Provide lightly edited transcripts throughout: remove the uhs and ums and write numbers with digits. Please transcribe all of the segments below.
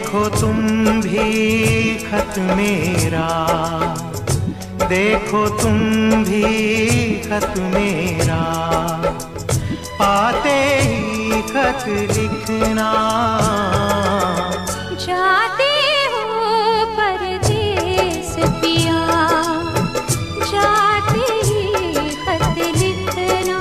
देखो तुम भी खत मेरा, देखो तुम भी खत मेरा, पाते ही खत लिखना। जाते हो परदेस पिया, जाते ही खत लिखना।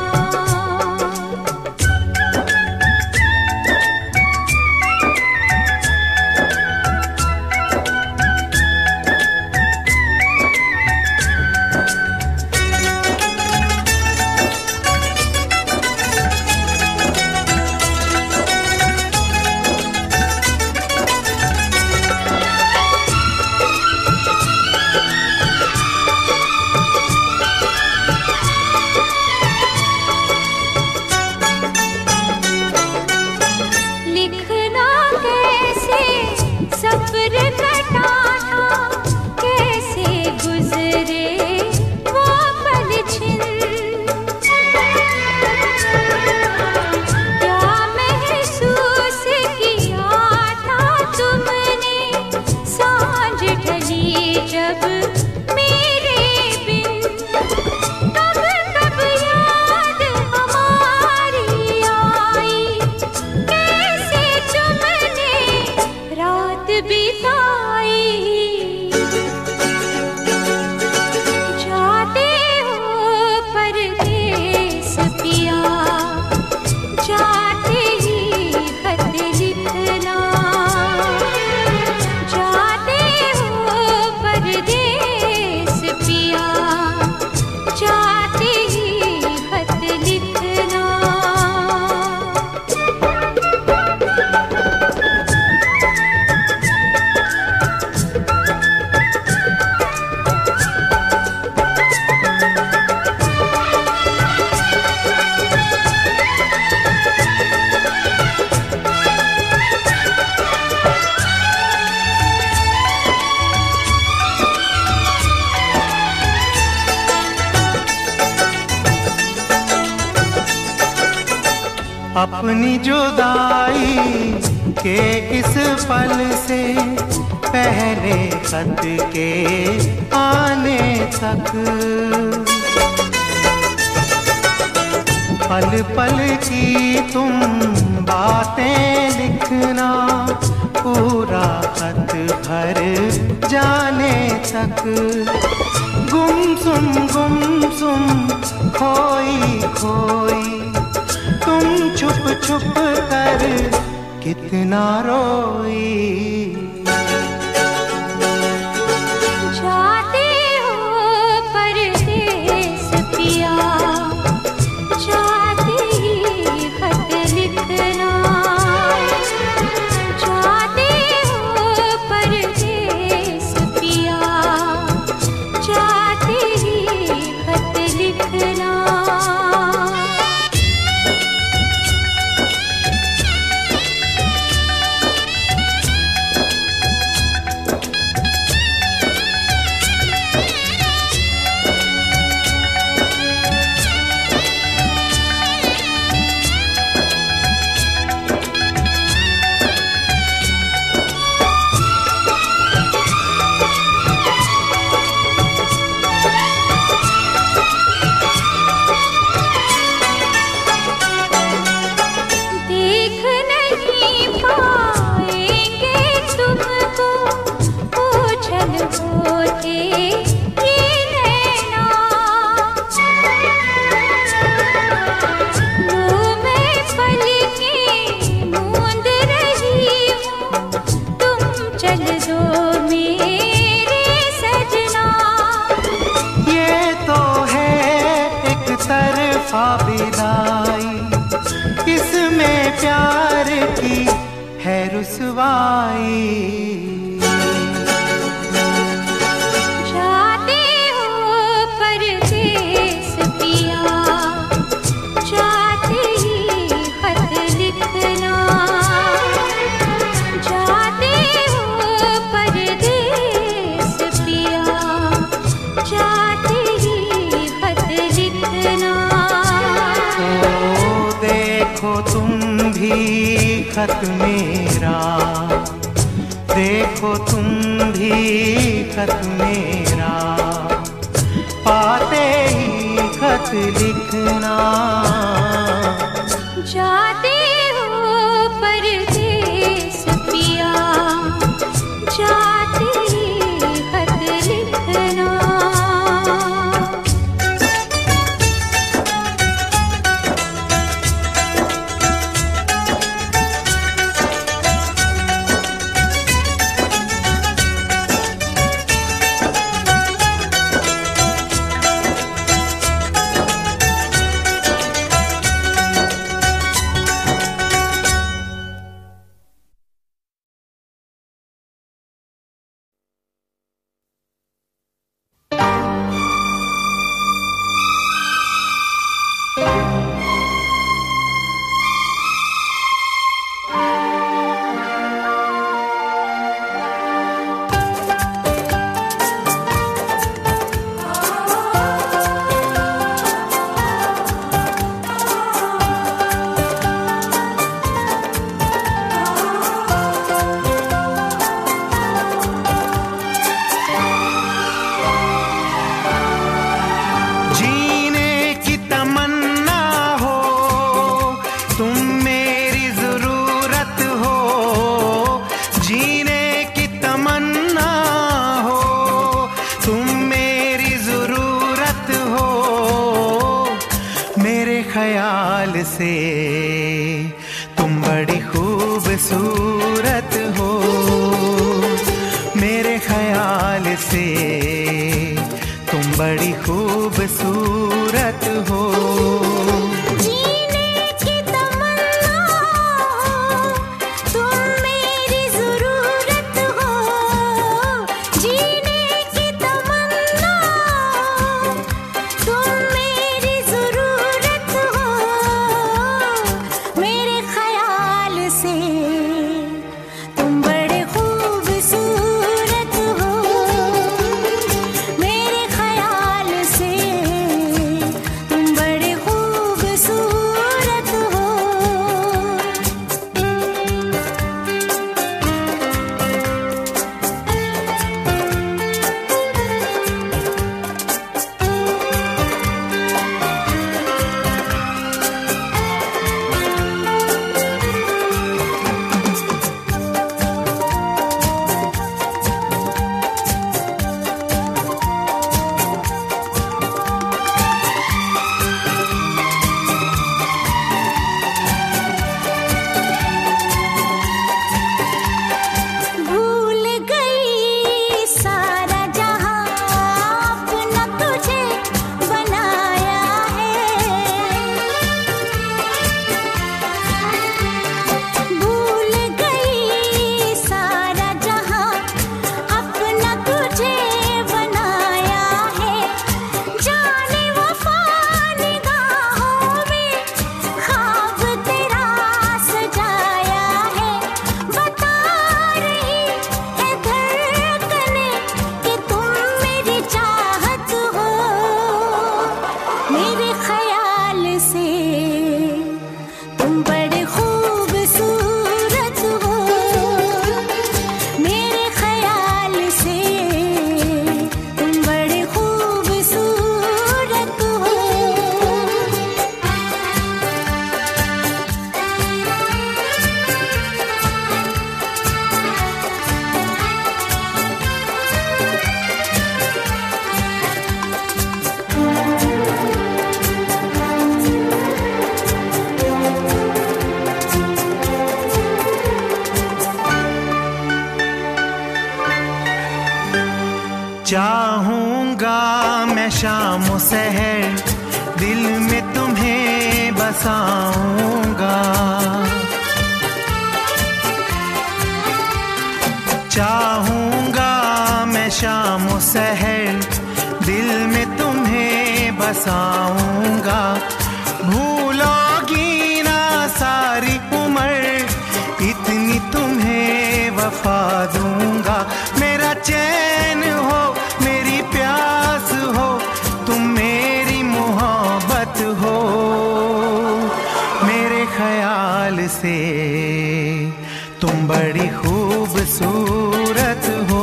अपनी जुदाई के इस पल से पहले खत के आने तक, पल पल की तुम बातें लिखना, पूरा खत भर जाने तक। गुमसुम खोई खोई तुम छुप छुप कर कितना रोई। जाते हो परदेस पिया, जाते ही खत लिखना। जाते हो परदेस पिया, जाते ही खत लिखना। विदाई इसमें प्यार की है रुसवाई। जाते हो परदेस पिया, जाते ही खत लिखना। जाते हो परदेस पिया, जाते ही खत लिखना। देखो तुम भी खत मेरा, देखो तुम भी खत मेरा, पाते ही खत लिखना। जाते हो परदेस पिया, जाते ही खत लिखना। से तुम बड़ी खूबसूरत हो, मेरे ख्याल से तुम बड़ी खूबसूरत हो। चाहूंगा मैं शाम सहर दिल में तुम्हें बसाऊंगा, चाहूंगा मैं शाम सहर दिल में तुम्हें बसाऊंगा। भूलोगी ना सारी उम्र इतनी तुम्हें वफा दूंगा। मेरा चैन हो मेरी प्यास हो तुम मेरी मोहब्बत हो, मेरे ख्याल से तुम बड़ी खूबसूरत हो,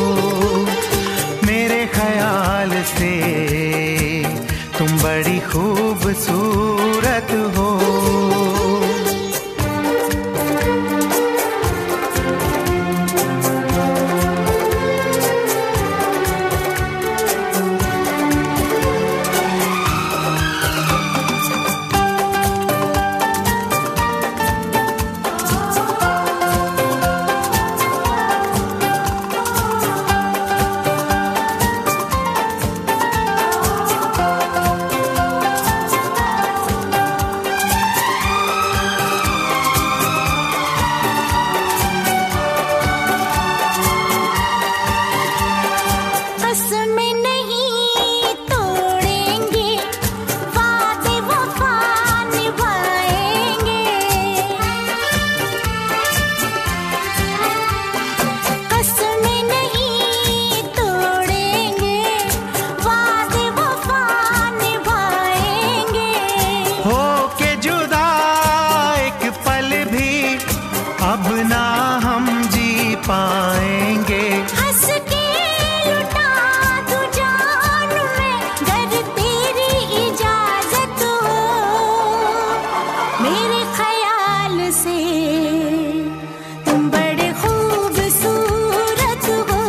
मेरे ख्याल से तुम बड़ी खूबसूरत हो। पाएंगे हंस के लुटा दूं जान मैं, अगर तेरी इजाजत हो। मेरे ख्याल से तुम बड़े खूबसूरत हो,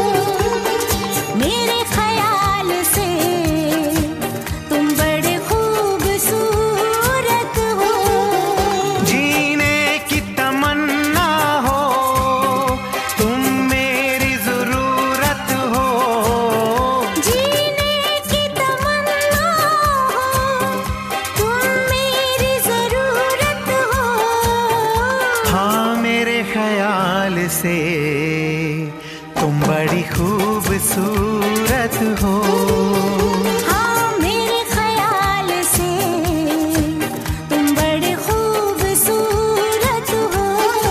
मेरे ख्याल से तुम बड़े खूबसूरत हो। जीने की तमन्ना हो, तुम मेरी जरूरत हो। जीने की तमन्ना हो, तुम मेरी जरूरत हो। हाँ मेरे ख्याल से तुम बड़ी खूबसूरत हो। हाँ मेरे ख्याल से तुम बड़े खूबसूरत हो।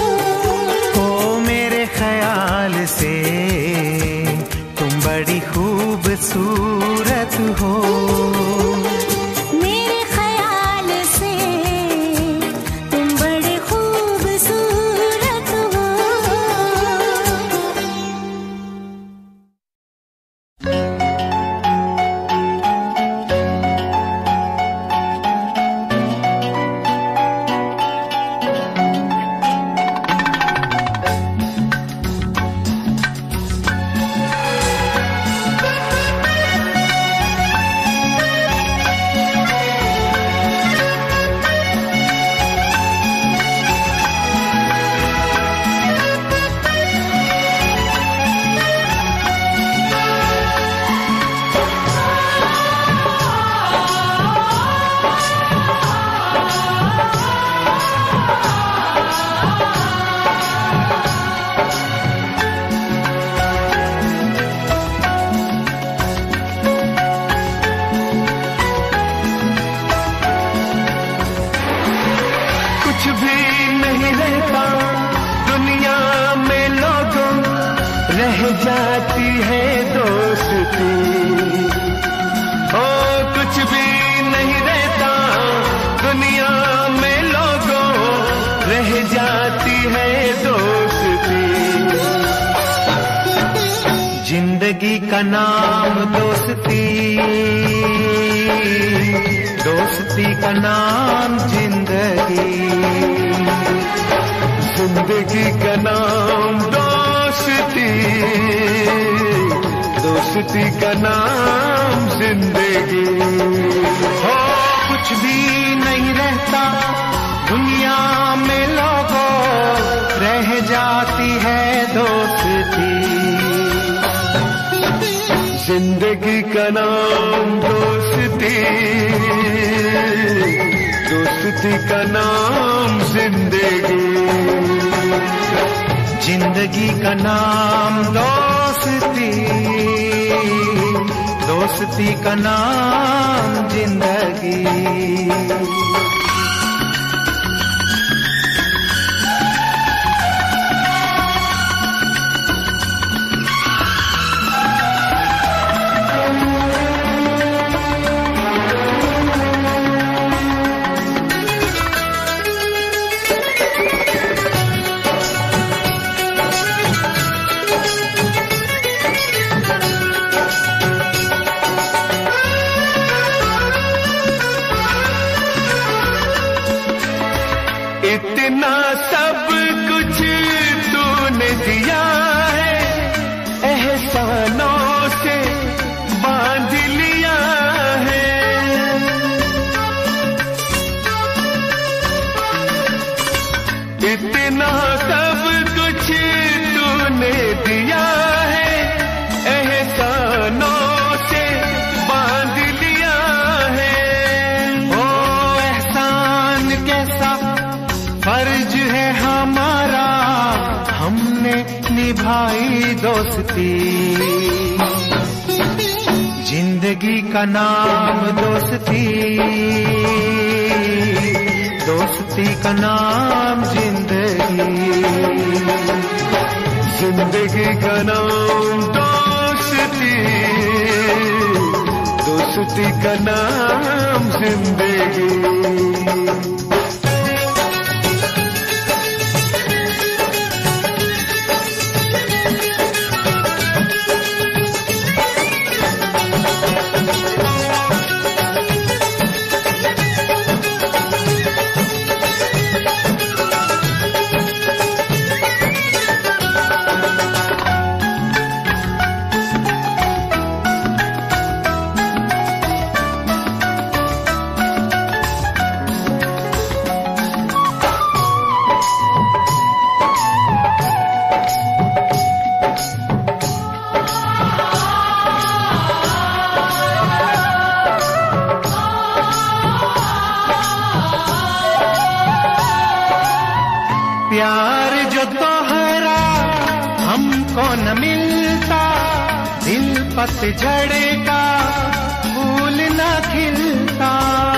ओ मेरे ख्याल से तुम बड़ी खूबसूरत हो। मेरे ख्याल से तुम बड़े खूबसूरत हो। कुछ भी नहीं रहता दुनिया में लोगों, रह जाती है दोस्ती। ओ कुछ भी नहीं रहता दुनिया में लोगों, रह जाती है दोस्ती। जिंदगी का नाम दोस्ती, दोस्ती का नाम जिंदगी, जिंदगी का नाम दोस्ती, दोस्ती का नाम जिंदगी। हो कुछ भी नहीं रहता दुनिया में लोगों, रह जाती है दोस्ती। जिंदगी का नाम दोस्ती, दोस्ती का नाम जिंदगी, जिंदगी का नाम दोस्ती, दोस्ती का नाम जिंदगी। इतना सब कुछ तूने दिया है, एहसानों से बांध लिया है। इतना सब कुछ तूने दिया है, एहसानों से बांध लिया है। ओ एहसान कैसा फर्ज है हमारा, हमने निभाई दोस्ती। जिंदगी का नाम दोस्ती, दोस्ती का नाम जिंदगी, जिंदगी का नाम दोस्ती, दोस्ती का नाम जिंदगी। प्यार जो तोहरा हमको न मिलता, दिल पतझड़ का फूल न खिलता।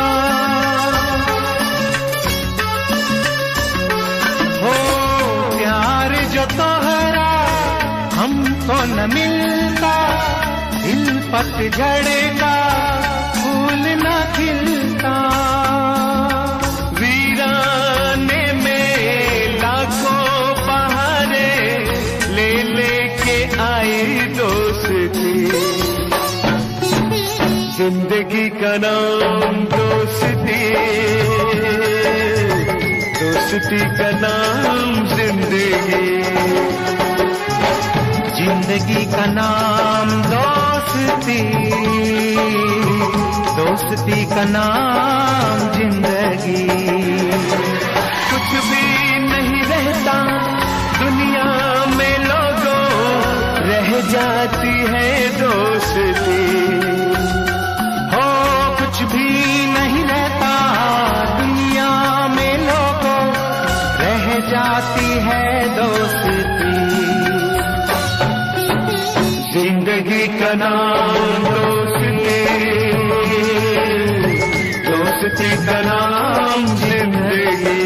हो प्यार जो तोहरा हमको न मिलता, दिल पतझड़ का फूल न खिलता। जिंदगी का नाम दोस्ती, दोस्ती का नाम जिंदगी, जिंदगी का नाम दोस्ती, दोस्ती का नाम जिंदगी। कुछ भी नहीं रहता दुनिया में लोगों, रह जाती है दोस्ती। कुछ भी नहीं रहता दुनिया में लोगों, रह जाती है दोस्ती। जिंदगी का नाम दोस्ती, दोस्ती का नाम जिंदगी,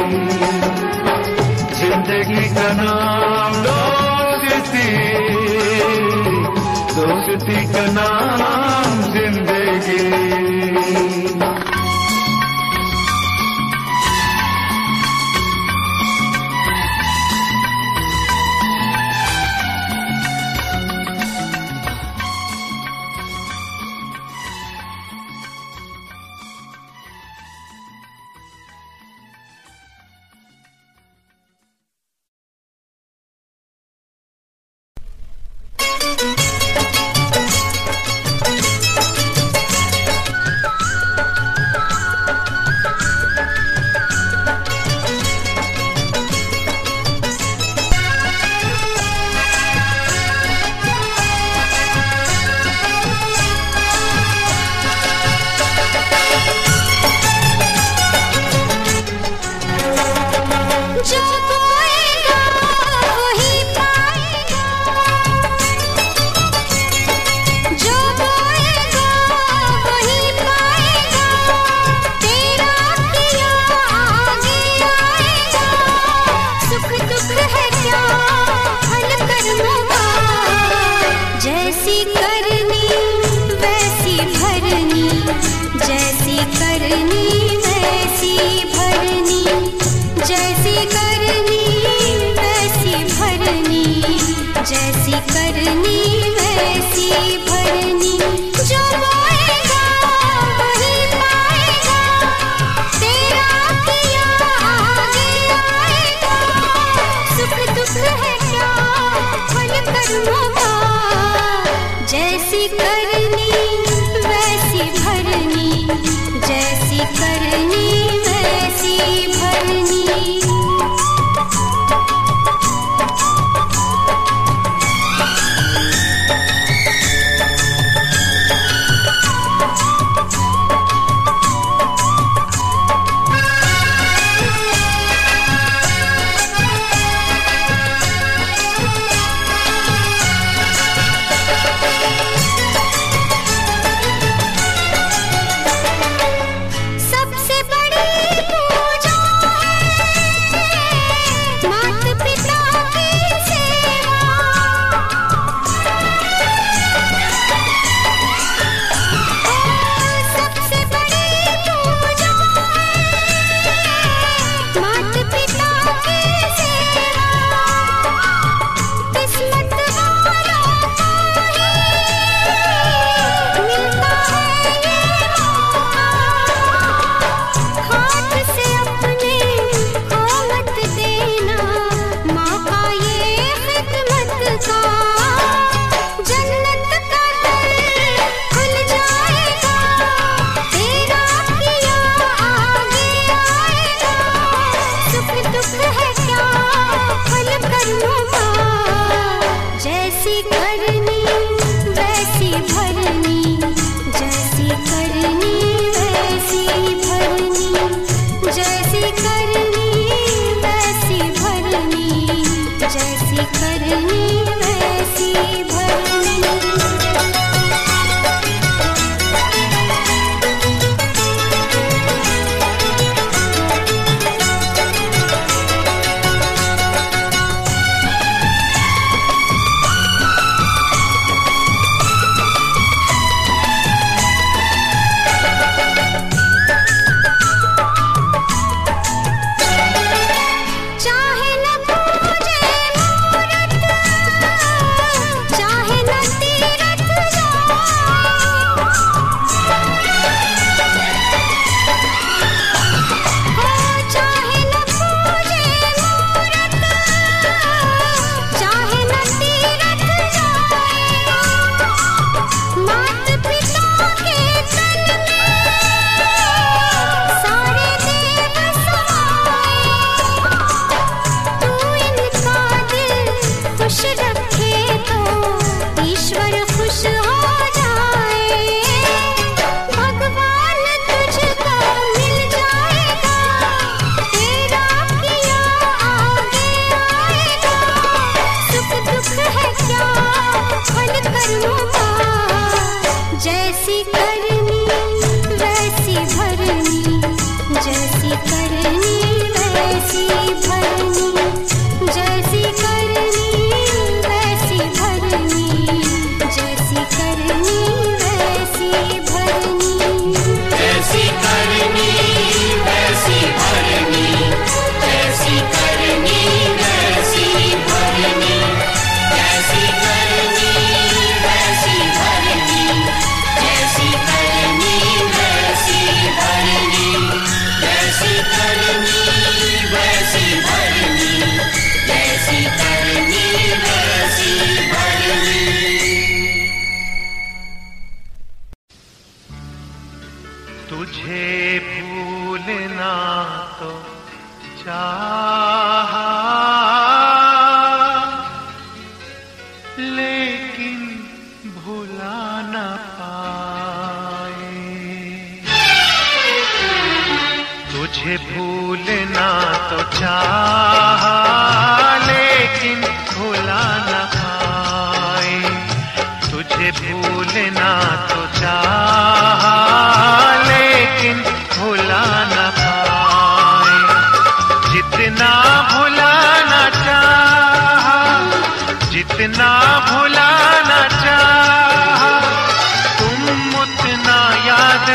जिंदगी का नाम दोस्ती, दोस्ती का नाम जिंदगी। आगे कर्मों का, जैसी करनी वैसी भरनी, जैसी करनी वैसी भरनी। जितना भुलाना चाहा तुम उतना याद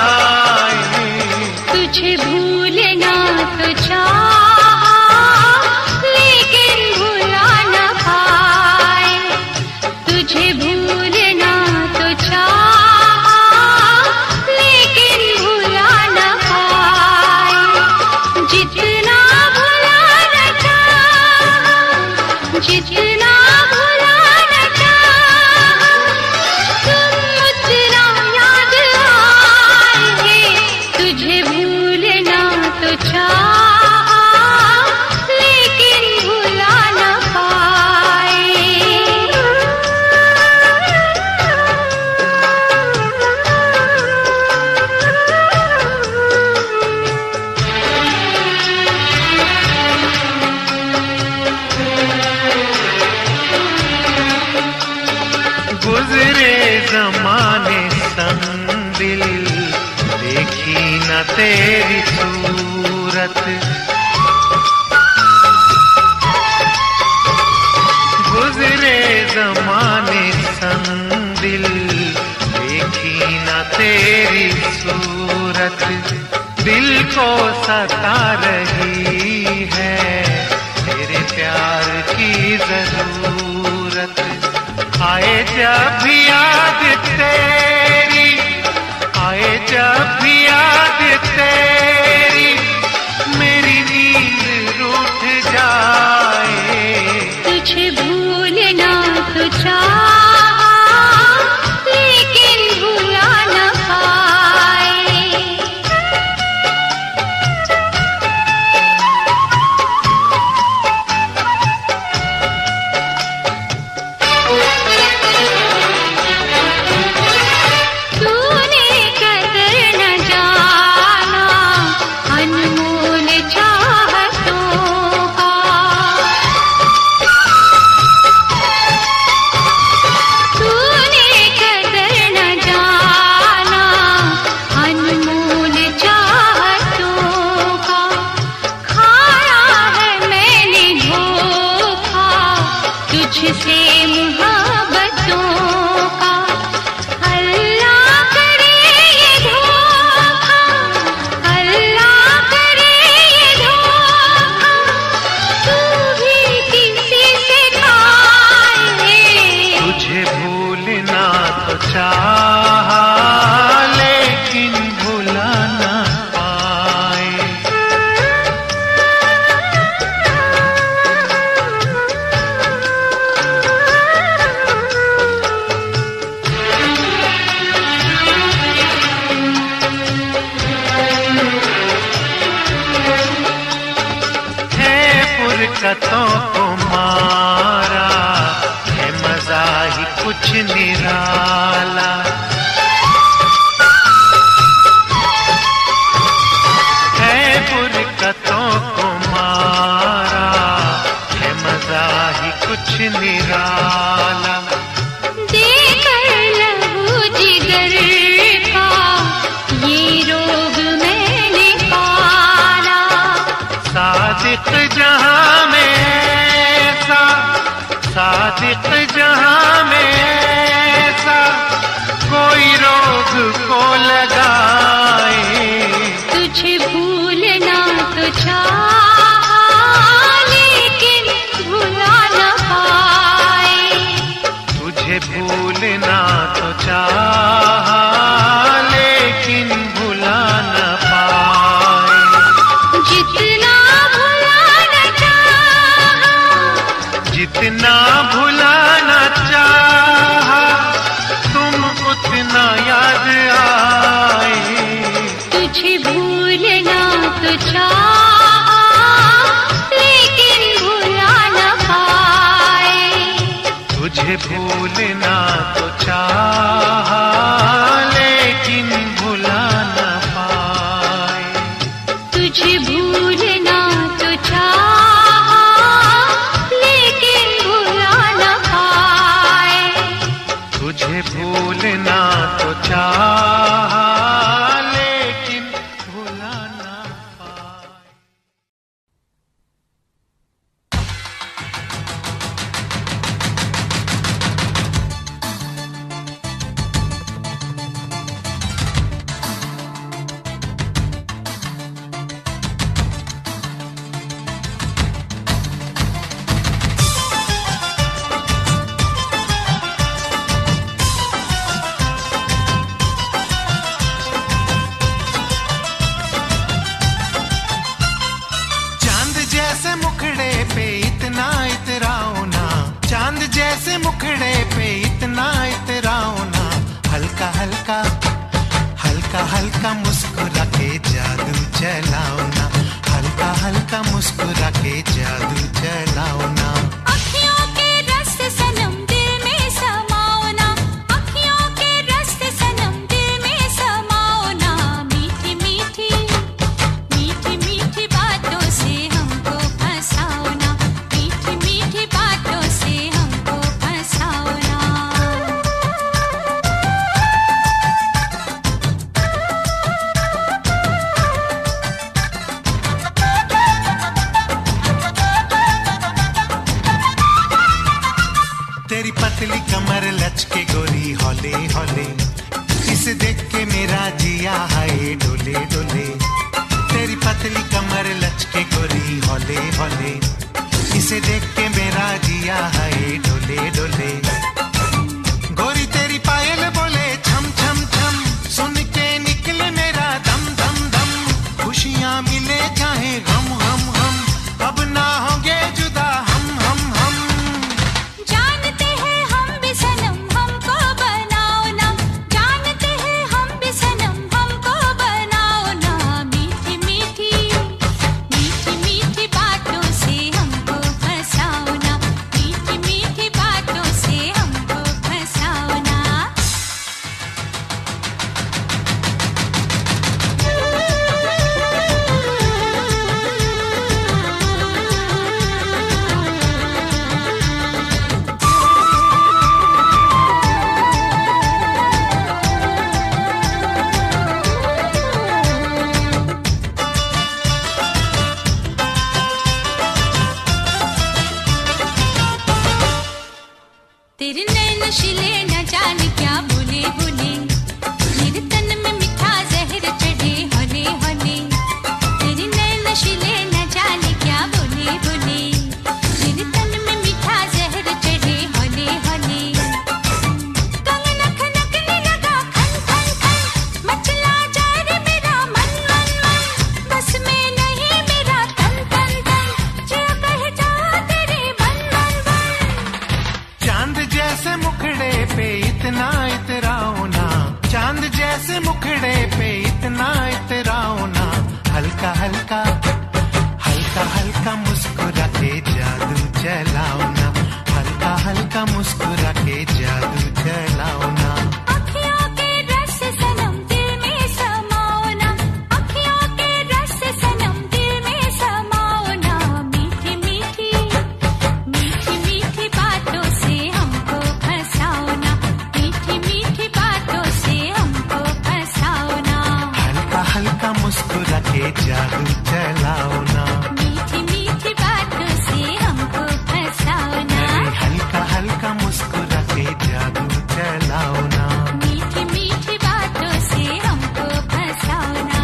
आए। तुझे भूलना तो चाहा लेकिन भुला न पाए। तुझे भूलना तो चाहा लेकिन भुला न पाए। जितना भुलाना चाहा जितना भुला न तेरी सूरत। गुजरे जमाने संग दिल, देखी न तेरी सूरत। दिल को सता रही है तेरे प्यार की जरूरत। आए जब भी याद तेरी, आए जब भी याद तेरी, मेरी नींद रूठ जाए। तुझे भूलना तो चाहा, लेकिन भुला न पाए। तूने कदर न जाना अनमोल चाहतों का। तूने कदर न जाना अनमोल चाहतों का। खाया है मैंने धोखा तुझसे मुहब्बतों का। अल्लाह करे ये धोखा, अल्लाह करे ये धोखा, तू भी किसी से खाए। तुझे भूलना तो चाहा, लेकिन भुला न पाए। है फुरकतों को मारा, है मजा ही कुछ निराला। है फुरकतों को मारा, है मजा ही कुछ निराला। देकर लहू जिगर का ये रोग मैंने पाला। सादिक जहां में ऐसा, सादिक जहां में ऐसा, कोई रोग को लगाए। तुझे भूलना तो चाहा, लेकिन भुला न पाए। तुझे भूलना तो चाहा, लेकिन भुला न पाए। जितना भुलाना चाहा, जितना भुलाना चाहा, तुम उतना याद आए। तुझे भूलना तो चाहा, लेकिन भुला न पाए। तुझे भूलना तो चाहा, लेकिन भुला न पाए। तुझे भूलना तो चाहा, लेकिन भुला न पाए। तुझे भूलना तो चाहा, लेकिन भुला न पाए। मुखड़े पे इतना इतराओ ना, हल्का हल्का हल्का हल्का मुस्कुरा के जादू चलाओ ना, हल्का हल्का मुस्कुरा के जादू चलाओ ना। अखियों के रस सनम दिल में समाओ ना, अखियों के रस सनम दिल में समाओ ना। मीठी मीठी मीठी मीठी बातों से हमको फंसाओ ना, मीठी मीठी बातों से हमको फंसाओ ना। तेरी पतली कमर लचके गोरी हौले हौले, इसे देख के मेरा जिया है डोले डोले। तेरी पतली कमर लचके गोरी हौले हौले, इसे देख के मेरा जिया है डोले डोले। गोरी तेरी पायल बोले छम छम छम, सुन के निकले मेरा दम दम दम। खुशियां मिले चाहे गम हम हम, अब ना होंगे जुदा हम हम हम। जानते हैं हम भी सनम हमको बनाओ ना, जानते हैं हम भी सनम हमको बनाओ ना। मीठी मीठी मीठी मीठी बातों से हमको फंसाओ ना, मीठी मीठी बातों से हमको फंसाओ ना। तेरे नैन नशीले न जाने क्या बोले बोले, मेरे तन में मीठा जहर चढ़े होले होले। तेरे नैन नशीले न जाने क्या बोले बोले, मेरे तन में मीठा जहर चढ़े होले होले। कंगना खनकने लगा खन खन खन, मचला जा रे मेरा मन मन मन। बस में नहीं मेरा तन तन तन, जो कह जा तेरे बन बन बन। चांद जैसे मुखड़े पे इतना इतराओ ना, चांद जैसे मुखड़े पे इतना इतराओ ना। हल्का हल्का हल्का हल्का मुस्कुरा के जादू चलाओ ना, हल्का हल्का मुस्कुरा के जादू चलाओ ना। अखियों के रस से सनम दिल में समाओ ना, अखियों के रस से सनम दिल में समाओ ना। मीठी मीठी मीठी मीठी बातों से हमको फंसाओ ना, मीठी मीठी बातों से हमको फंसाओ ना। हल्का हल्का मुस्कुरा के जादू चलाओ ना, मीठी मीठी बातों से हमको फंसाओ ना, अरे हल्का हल्का मुस्कुरा के जादू चलाओ ना। मीठी मीठी बातों से हमको फंसाओ ना।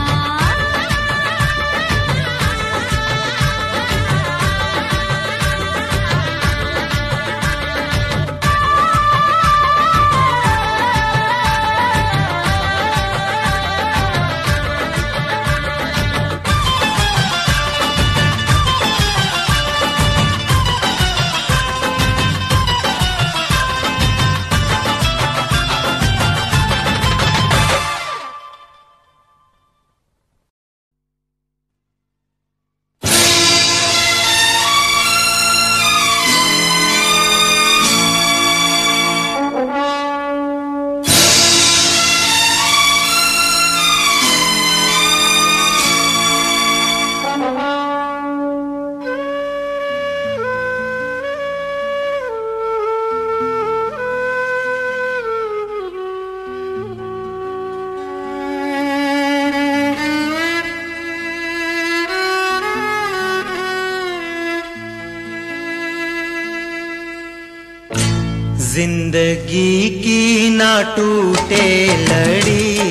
जिंदगी की ना टूटे लड़ी,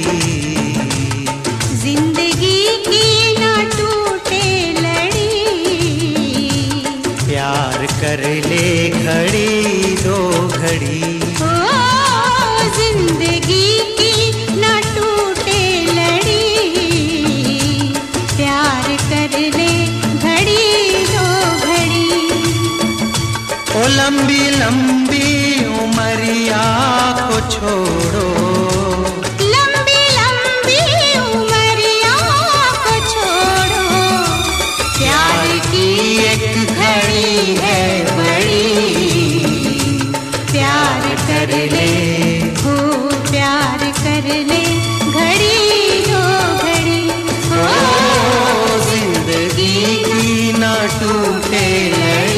जिंदगी की ना टूटे लड़ी। प्यार कर ले घड़ी दो घड़ी। ओ जिंदगी की ना टूटे लड़ी, प्यार कर ले घड़ी दो घड़ी। ओ लंबी लंबी उमरिया को छोड़ो, लंबी लंबी उमरिया को छोड़ो। प्यार की एक घड़ी है बड़ी, प्यार कर ले हो प्यार कर ले घड़ी दो घड़ी। ओ जिंदगी की ना टूटे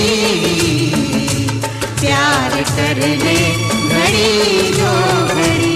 लड़ी, प्यार कर ले घड़ी दो घड़ी।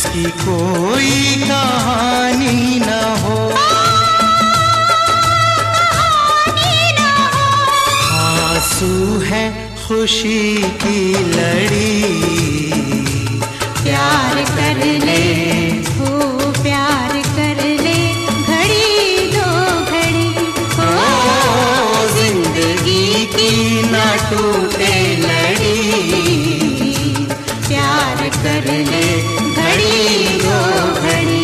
जिसकी कोई कहानी न हो, आंसू है खुशी की लड़ी। प्यार कर ले हो, प्यार कर ले, घड़ी दो घड़ी हो, जिंदगी की ना टूटे लड़ी। प्यार कर ले, घड़ी दो घड़ी।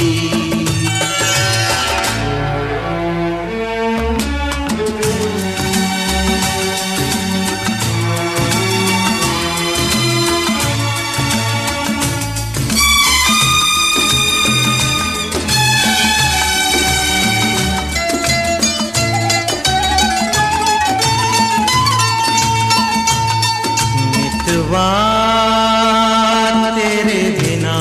तेरे बिना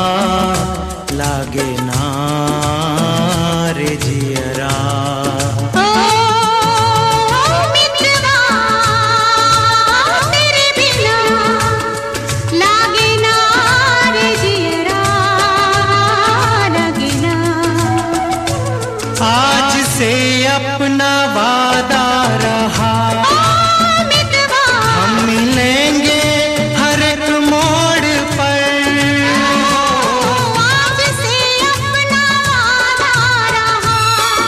लागे ना रे जियरा। ओ मितवा तेरे बिना लागे ना रे जियरा, लागे ना। आज से अपना वादा रहा, हम मिलेंगे हर एक मोड़ पर। आज से अपना वादा रहा,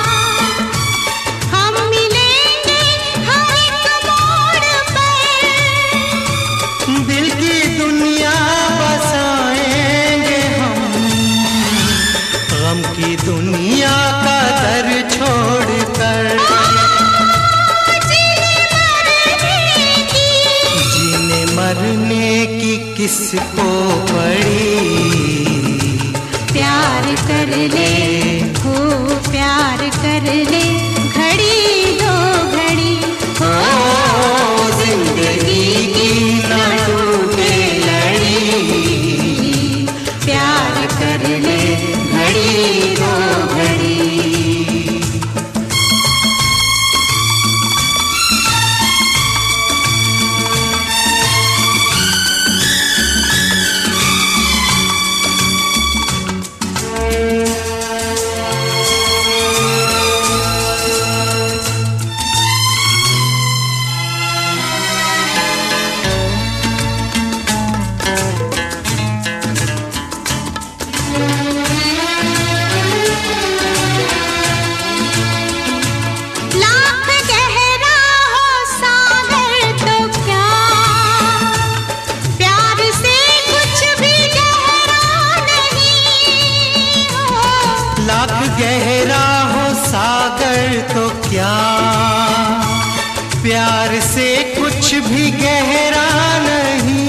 हम मिलेंगे हर एक मोड़ पर। दिल की दुनिया बसाएंगे हम, गम की दुनिया का दर छोड़कर। मरने की किसको पड़ी। प्यार कर ले हो, प्यार कर ले, घड़ी दो घड़ी हो, जिंदगी की ना टूटे लड़ी। प्यार कर ले, घड़ी दो घड़ी। लाख गहरा हो सागर तो क्या, प्यार से कुछ भी गहरा नहीं हो। लाख गहरा हो सागर तो क्या, प्यार से कुछ भी गहरा नहीं।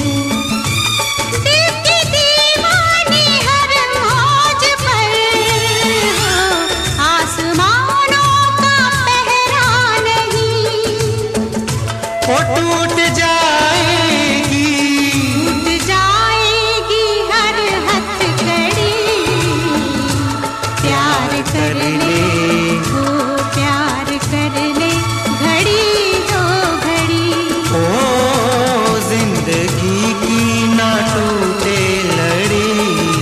दिल की दीवानी हर मौज पर हो, आसमानों का पहरा नहीं। वो टूट जाएगी, टूट जाएगी हर हथकड़ी। प्यार कर ले हो, प्यार कर ले, घड़ी दो घड़ी। ओ जिंदगी की ना टूटे लड़ी।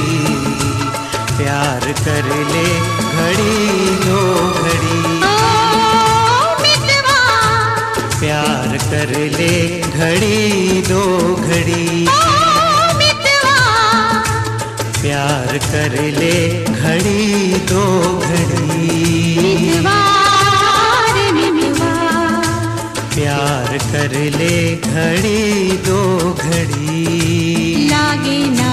प्यार कर ले घड़ी दो घड़ी। ओ मितवा प्यार कर ले घड़ी दो घड़ी। ओ मितवा प्यार कर ले घड़ी दो घड़ी। मितवा रे मितवा, प्यार कर ले घड़ी दो घड़ी। लागे ना